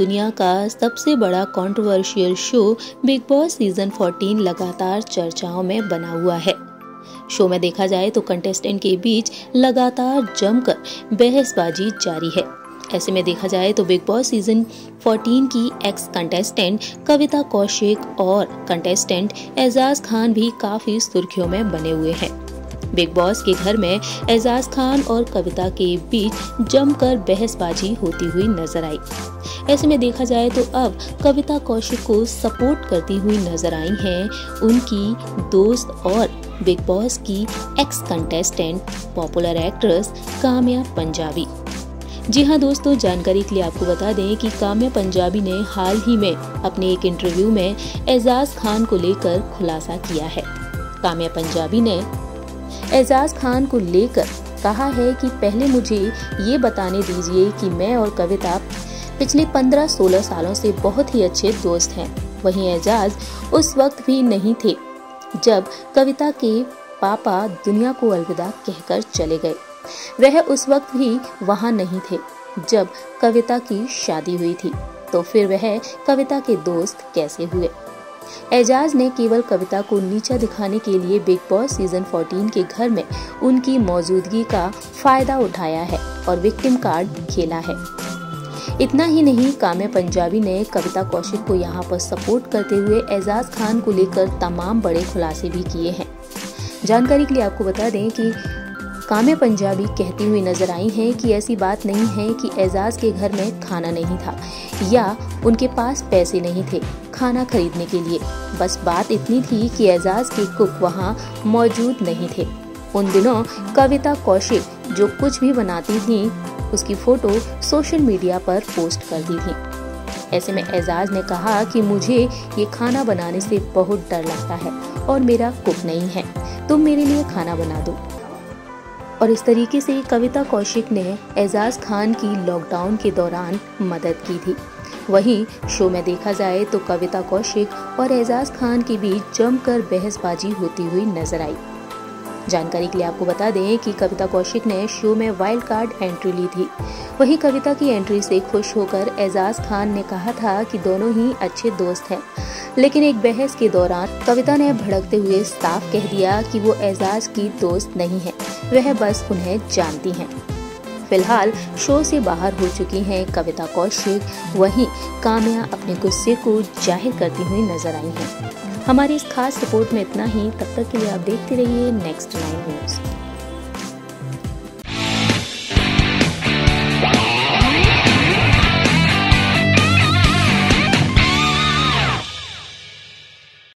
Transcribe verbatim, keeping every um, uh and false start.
दुनिया का सबसे बड़ा controversial show Bigg Boss season चौदह लगातार चर्चाओं में बना हुआ है। शो में देखा जाए तो कंटेस्टेंट के बीच लगातार जमकर बहसबाजी जारी है। ऐसे में देखा जाए तो बिग बॉस सीजन चौदह की एक्स कंटेस्टेंट कविता कौशिक और कंटेस्टेंट एजाज खान भी काफी सुर्खियों में बने हुए हैं। बिग बॉस के घर में एजाज खान और कविता के बीच जमकर बहसबाजी होती हुई नजर आई। ऐसे में देखा जाए तो अब कविता कौशिक को सपोर्ट करती हुई नजर आई हैं उनकी दोस्त और बिग बॉस की ex contestant popular actress Kamya Punjabi. जी हाँ दोस्तों, जानकारी के लिए आपको बता दें कि काम्या पंजाबी ने हाल ही में अपने एक इंटरव्यू में एजाज खान को लेकर खुलासा किया है। काम्या पंजाबी ने एजाज खान को लेकर कहा है कि पहले मुझे ये बताने दीजिए कि मैं और कविता पिछले पंद्रह सोलह सालों से बहुत ही अच्छे दोस्त हैं। वहीं एजाज उस वक्त भी नहीं थे जब कविता के पापा दुनिया को अलविदा कहकर चले गए। वह उस वक्त भी वहां नहीं थे जब कविता की शादी हुई थी, तो फिर वह कविता के दोस्त कैसे हुए? एजाज ने केवल कविता को नीचा दिखाने के लिए बिग बॉस सीजन चौदह के घर में उनकी मौजूदगी का फायदा उठाया है और विक्टिम कार्ड खेला है। इतना ही नहीं, काम्या पंजाबी ने कविता कौशिक को यहाँ पर सपोर्ट करते हुए एजाज खान को लेकर तमाम बड़े खुलासे भी किए हैं। जानकारी के लिए आपको बता दें कि काम्या पंजाबी कहती हुई नजर आई हैं कि ऐसी बात नहीं है कि एजाज के घर में खाना नहीं था या उनके पास पैसे नहीं थे खाना खरीदने के लिए। बस बात इतनी थी कि एजाज के कुक वहां मौजूद नहीं थे। उन दिनों कविता कौशिक जो कुछ भी बनाती थी उसकी फोटो सोशल मीडिया पर पोस्ट करती थी। ऐसे में एजाज ने कहा कि मुझे ये खाना बनाने से बहुत डर लगता है और मेरा कुक नहीं है, तुम मेरे लिए खाना बना दो। और इस तरीके से कविता कौशिक ने एजाज खान की लॉकडाउन के दौरान मदद की थी। वहीं शो में देखा जाए तो कविता कौशिक और एजाज खान के बीच जमकर बहसबाजी होती हुई नजर आई। जानकारी के लिए आपको बता दें कि कविता कौशिक ने शो में वाइल्ड कार्ड एंट्री ली थी। वहीं कविता की एंट्री से खुश होकर एजाज खान ने कहा था कि दोनों ही अच्छे दोस्त हैं, लेकिन एक बहस के दौरान कविता ने भड़कते हुए साफ कह दिया कि वो एजाज की दोस्त नहीं है, वह बस उन्हें जानती हैं। फिलहाल शो से बाहर हो चुकी हैं कविता कौशिक, वहीं काम्या अपने गुस्से को जाहिर करती हुई नजर आई हैं। हमारी इस खास रिपोर्ट में इतना ही। तब तक के लिए आप देखते रहिए नेक्स्ट नाइन न्यूज़।